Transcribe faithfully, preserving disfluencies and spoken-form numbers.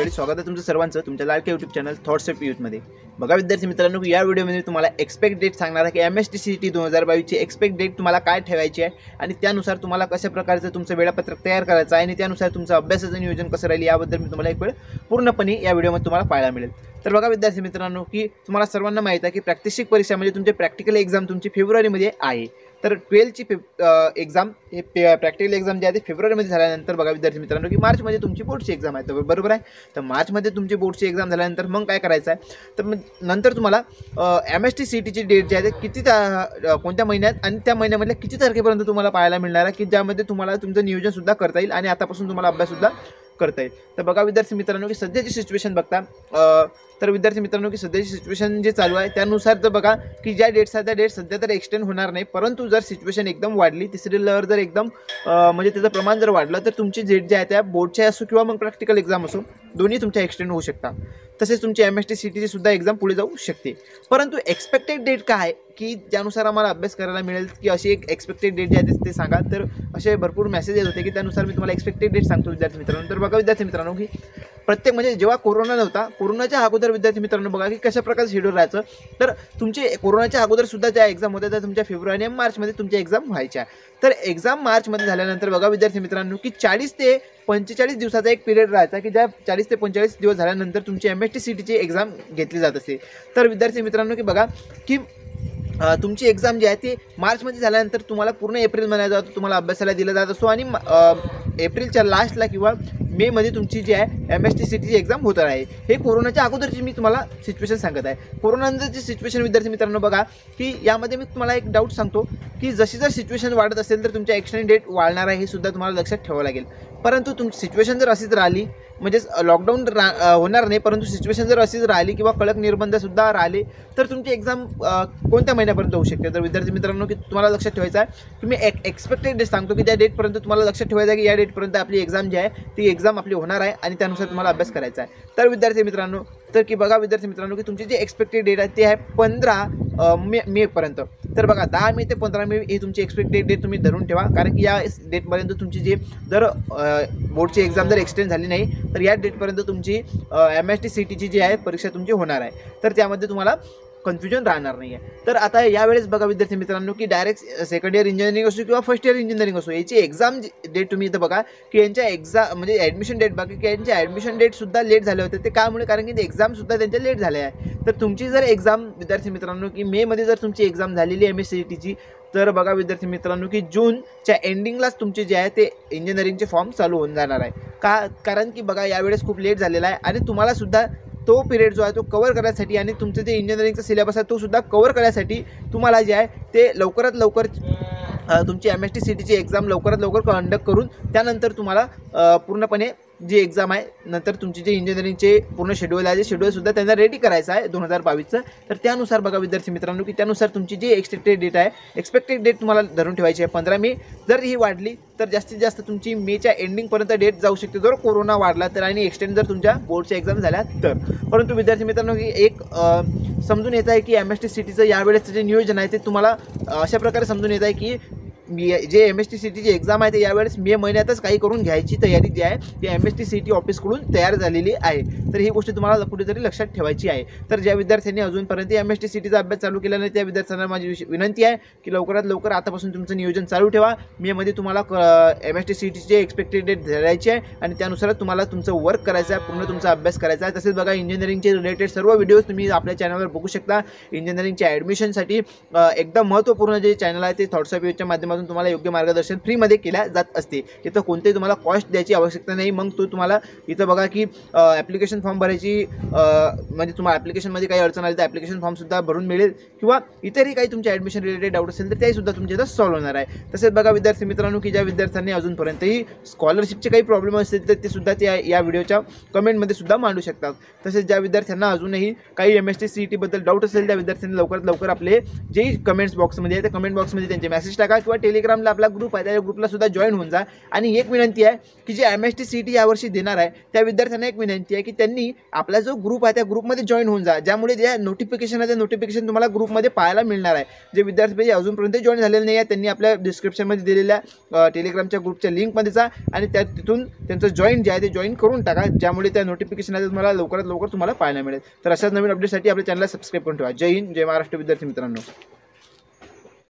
मंडळी, स्वागत आहे तुमचं सर्वांचं तुमच्या लाडक्या यूट्यूब चॅनल थॉट्स ऑफ यूथमध्ये। बघा विद्यार्थी मित्रांनो, या व्हिडिओमध्ये तुम्हाला एक्सपेक्ट डेट सांगणार आहे की M S T C E T दोन हजार बावीसची एक्सपेक्ट डेट तुम्हाला काय ठेवायची आहे आणि त्यानुसार तुम्हाला कशा प्रकारचं तुमचं वेळापत्रक तयार करायचं आहे आणि त्यानुसार तुमचं अभ्यासाचं नियोजन कसं राहील याबद्दल मी तुम्हाला एक वेळ पूर्णपणे या व्हिडिओमध्ये तुम्हाला पाहायला मिळेल। तर बघा विद्यार्थी मित्रांनो, की तुम्हाला सर्वांना माहिती आहे की प्रात्यक्षिक परीक्षा म्हणजे तुमचे प्रॅक्टिकल एक्झाम तुमची फेब्रुवारीमध्ये आहे। तर ट्वेल्थची एक्झाम हे प्रॅक्टिकल एक्झाम जे आहे ते फेब्रुवारीमध्ये झाल्यानंतर बघा विद्यार्थी मित्रांनो की मार्चमध्ये तुमची बोर्डची एक्झाम आहे, तर बरोबर आहे। तर मार्चमध्ये तुमची बोर्डची एक्झाम झाल्यानंतर मग काय करायचं आहे, तर मग नंतर तुम्हाला M S T C E टीची डेट जी आहे ते किती कोणत्या महिन्यात आणि त्या महिन्यामधल्या किती तारखेपर्यंत तुम्हाला पाहायला मिळणार आहे की ज्यामध्ये तुम्हाला तुमचं नियोजनसुद्धा करता येईल आणि आतापासून तुम्हाला अभ्याससुद्धा करता येईल। तर बघा विद्यार्थी मित्रांनो की सध्याची सिच्युएशन बघता तर विद्यार्थी मित्रांनो की सध्याची सिच्युएशन जे चालू आहे त्यानुसार तर बघा की ज्या डेट्स आहेत त्या डेट सध्या तर एक्सटेंड होणार नाही, परंतु जर सिच्युएशन एकदम वाढली, तिसरी लहर जर एकदम म्हणजे त्याचं प्रमाण जर वाढलं तर तुमची डेट जे आहे त्या बोर्डच्या असो किंवा मग प्रॅक्टिकल एक्झाम असो दोन्ही तुमच्या एक्सटेंड होऊ शकतात। तसेच तुमची M S T C E टीची सुद्धा एक्झाम पुढे जाऊ शकते। परंतु एक्सपेक्टेड डेट काय आहे की ज्यानुसार आम्हाला अभ्यास करायला मिळेल की अशी एक एक्सपेक्टेड डेट जी आहे ते सांगा। तर असे भरपूर मेसेज येत होते की त्यानुसार मी तुम्हाला एक्सपेक्टेड डेट सांगतो विद्यार्थी मित्रांनो। तर बघा विद्यार्थी मित्रांनो की प्रत्येक म्हणजे जेव्हा कोरोना नव्हता, कोरोनाच्या अगोदर विद्यार्थी मित्रांनो बघा की कशा प्रकारचं शेड्यूल राहायचं, तर तुमचे कोरोनाच्या अगोदर सुद्धा ज्या एक्झाम होत्या त्या तुमच्या फेब्रुवारी आणि मार्चमध्ये तुमच्या एक्झाम व्हायच्या। तर एक्झाम मार्चमध्ये झाल्यानंतर बघा विद्यार्थी मित्रांनो की चाळीस ते पंचेचाळीस दिवसाचा एक पिरियड राहायचा की ज्या चाळीस ते पंचेचाळीस दिवस झाल्यानंतर तुमची M S T C E टीची एक्झाम घेतली जात असते। तर विद्यार्थी मित्रांनो की बघा की तुमची एक्झाम जी आहे ती मार्चमध्ये झाल्यानंतर तुम्हाला पूर्ण एप्रिल महिन्यात जातो तुम्हाला अभ्यासाला दिला जात असतो आणि एप्रिलच्या लास्टला किंवा मेमध्ये तुमची जी आहे M S T C E टीची एक्झाम होत आहे। हे कोरोनाच्या अगोदरची मी तुम्हाला सिच्युएशन सांगत आहे। कोरोनानंतरची सिच्युएशन विद्यार्थी मित्रांनो बघा की यामध्ये मी तुम्हाला एक डाऊट सांगतो की जशी जर सिच्युएशन वाढत असेल तर तुमच्या एक्सटेंड डेट वाढणार आहे हे सुद्धा तुम्हाला लक्षात ठेवावं लागेल। परंतु तुमची सिच्युएशन जर अशीच राहिली म्हणजेच लॉकडाऊन रा होणार नाही, परंतु सिच्युएशन जर अशीच राहिली किंवा कडक निर्बंधसुद्धा राहिले तर तुमची एक्झाम कोणत्या महिन्यापर्यंत होऊ शकते। तर विद्यार्थी मित्रांनो की तुम्हाला लक्षात ठेवायचं आहे की मी एक एक्सपेक्टेड डेट सांगतो की त्या डेटपर्यंत तुम्हाला लक्षात ठेवायचं आहे की या डेटपर्यंत आपली एक्झाम जी आहे ती एक्झाम आपली होणार आहे आणि त्यानुसार तुम्हाला अभ्यास करायचा आहे। तर विद्यार्थी मित्रांनो तर की बघा विद्यार्थी मित्रांनो की तुमची जी एक्सपेक्टेड डेट आहे ते आहे पंधरा मे मेपर्यंत। तर बघा दहा मे ते पंधरा मे ही तुमची एक्सपेक्टेड डेट तुम्ही धरून ठेवा, कारण की या डेटपर्यंत तुमची जी जर बोर्डची एक्झाम जर एक्सटेंड झाली नाही तर या डेटपर्यंत तुमची M S T C E टीची जी आहे परीक्षा तुमची होणार आहे। तर त्यामध्ये तुम्हाला कन्फ्युजन राहणार नाही आहे। तर आता यावेळेस बघा विद्यार्थी मित्रांनो की डायरेक्ट सेकंड इयर इंजिनिअरिंग असो किंवा फर्स्ट इयर इंजिनिअरिंग असो याची एक्झाम डेट तुम्ही इथं बघा की यांच्या एक्झाम म्हणजे ॲडमिशन डेट बघा की यांचे ॲडमिशन डेटसुद्धा लेट झाले होते। ते कामुळे कारण की ते एक्झामसुद्धा त्यांच्या लेट झाले आहे। तर तुमची जर एक्झाम विद्यार्थी मित्रांनो की मेमध्ये जर तुमची एक्झाम झालेली एम एस सी ई टीची तर बघा विद्यार्थी मित्रांनो की जूनच्या एंडिंगलाच तुमचे जे आहे ते इंजिनिअरिंगचे फॉर्म चालू होऊन जाणार आहे। का कारण की बघा यावेळेस खूप लेट झालेला आहे आणि तुम्हालासुद्धा तो पिरियड जो आहे तो कवर करण्यासाठी आणि तुमचं जे इंजिनिअरिंगचा सिलेबस आहे तो सुद्धा कवर करण्यासाठी तुम्हाला जे आहे ते लवकरात लवकर तुमची M S T C E टीची एक्झाम लवकरात लवकर कंडक्ट करून त्यानंतर तुम्हाला पूर्णपणे जी एक्झाम आहे नंतर तुमची जे इंजिनिअरिंगचे पूर्ण शेड्यूल आहे जे शेड्यूलसुद्धा त्यांना रेडी करायचं आहे दोन हजार बावीसचं। तर त्यानुसार बघा विद्यार्थी मित्रांनो की त्यानुसार तुमची जी एक्सपेक्टेड डेट आहे एक्सपेक्टेड डेट तुम्हाला धरून ठेवायची आहे पंधरा मे। जर ही वाढली तर जास्तीत जास्त तुमची मेच्या एंडिंगपर्यंत डेट जाऊ शकते जर कोरोना वाढला तर आणि एक्सटेंड जर तुमच्या बोर्डच्या एक्झाम झाल्या तर। परंतु विद्यार्थी मित्रांनो की एक समजून येत आहे की M S T C E टीचं यावेळेसचं जे नियोजन आहे ते तुम्हाला अशा प्रकारे समजून येत आहे की मी जे M S T C E टीची एक्झाम आहे ते यावेळेस मे महिन्यातच काही करून घ्यायची तयारी जी आहे ती M S T C E T ऑफिसकडून तयार झालेली आहे। तर ही गोष्ट तुम्हाला कुठेतरी लक्षात ठेवायची आहे। तर ज्या विद्यार्थ्यांनी अजूनपर्यंत M S T C E टीचा अभ्यास चालू केला नाही त्या विद्यार्थ्यांना माझी विनंती आहे की लवकरात लवकर आतापासून तुमचं नियोजन चालू ठेवा। मेमध्ये तुम्हाला M S T C E टीची एक्सपेक्टेड डेट धरायची आहे आणि त्यानुसार तुम्हाला तुमचं वर्क करायचं आहे, पूर्ण तुमचा अभ्यास करायचा आहे। तसेच बघा इंजिनिअरिंगचे रिलेटेड सर्व व्हिडिओज तुम्ही आपल्या चॅनलवर बघू शकता। इंजिनिअरिंगच्या ॲडमिशनसाठी एकदम महत्त्वपूर्ण जे चॅनल आहे ते थॉट्स ऑफ यूथच्या माध्यमातून तुम्हाला योग्य मार्गदर्शन फ्रीमध्ये केल्या जात असते। इथं कोणतेही तुम्हाला कॉस्ट द्यायची आवश्यकता नाही। मग तो तुम्हाला इथं बघा की ॲप्लिकेशन फॉर्म भरायची म्हणजे तुम्हाला ॲप्लिकेशनमध्ये काही अडचण आली तर ॲप्लिकेशन फॉर्मसुद्धा भरून मिळेल किंवा इतरही काही तुमच्या ॲडमिशन रिलेटेड डाऊट असेल तर त्याहीसुद्धा तुमच्या इथं सॉल्व्ह होणार आहे। तसेच बघा विद्यार्थी मित्रांनो की ज्या विद्यार्थ्यांनी अजूनपर्यंतही स्कॉलरशिपचे काही प्रॉब्लेम असतील तर ते सुद्धा त्या या व्हिडिओच्या कमेंटमध्ये सुद्धा मांडू शकतात। तसेच ज्या विद्यार्थ्यांना अजूनही काही M S T C E टीबद्दल डाऊट असेल त्या विद्यार्थ्यांनी लवकरात लवकर आपले जे कमेंट्स बॉक्समध्ये आहे त्या कमेंट बॉक्समध्ये त्यांचे मेसेज टाका किंवा टेलिग्रामला आपला ग्रुप आहे, त्या ग्रुपला सुद्धा जॉईन होऊन जा. आणि एक विनंती आहे की जे M S T C T यावर्षी देणार आहे त्या विद्यार्थ्यांना एक विनंती आहे की त्यांनी आपला जो ग्रुप आहे त्या ग्रुपमध्ये जॉईन होऊन जा, ज्यामुळे जे नोटिफिकेशन आहे ते नोटिफिकेशन तुम्हाला ग्रुपमध्ये पाहायला मिळणार आहे. जे विद्यार्थी अजूनपर्यंत जॉईन झालेले नाही आहे त्यांनी आपल्या डिस्क्रिप्शनमध्ये दिलेल्या टेलिग्रामच्या ग्रुपच्या लिंकमध्ये जा आणि त्या तिथून त्यांचं जॉईन जे आहे ते जॉईन करून टाका, ज्यामुळे त्या नोटिफिकेशन आहे तुम्हाला लवकरात लवकर तुम्हाला पाहायला मिळेल. तर अशाच नवीन अपडेटसाठी आपल्या चॅनलला सबस्क्राईब करून ठेवा. जय हिंद, जय महाराष्ट्र विद्यार्थी मित्रांनो.